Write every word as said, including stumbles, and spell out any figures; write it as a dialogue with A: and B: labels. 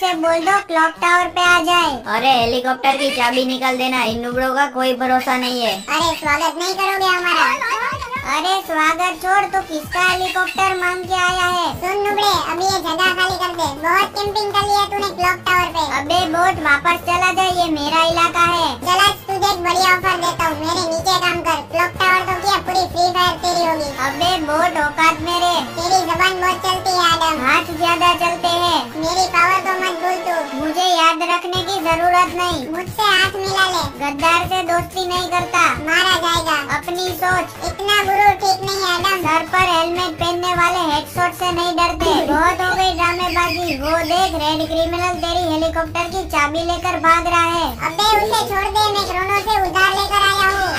A: से बोल दो क्लॉक टावर पे आ जाए।
B: अरे हेलीकॉप्टर की चाबी निकाल देना, इन नुबड़ों का कोई भरोसा नहीं है।
A: अरे स्वागत नहीं करोगे हमारा? अरे स्वागत छोड़, तू किसका हेलीकॉप्टर मांग के आया है?
C: सुन नुबड़े, अभी ये जगह खाली कर दे, बहुत कैंपिंग कर लिया तूने क्लॉक टावर पे।
A: अबे बोट वापस चला जा, ये मेरा इलाका है।
C: चला तुझे एक बढ़िया ऑफर देता हूँ, मेरे नीचे काम कर, क्लॉक टावर तो क्या पूरी फ्री फायर तेरी होगी।
A: अबे बोट औकात मेरे,
C: तेरी जबान बहुत चलती है आदम,
A: हाथ ज्यादा चलते हैं।
C: मेरी पावर तो मत भूल तू।
A: मुझे याद रखने की जरूरत नहीं,
C: मुझसे हाथ मिला ले,
A: गद्दार से दोस्ती नहीं करता,
C: मारा जाएगा।
A: अपनी सोच,
C: इतना गुरूर ठीक नहीं है आदम।
A: सर पर हेलमेट पहनने वाले हेडशॉट से नहीं डरते। बहुत हो गई ड्रामेबाजी, वो देख रेड क्रिमिनल तेरी हेलीकॉप्टर की चाबी लेकर भाग रहा है।
C: अबे उसे छोड़ दे, मैं क्रोनो से उधार लेकर आया हूँ।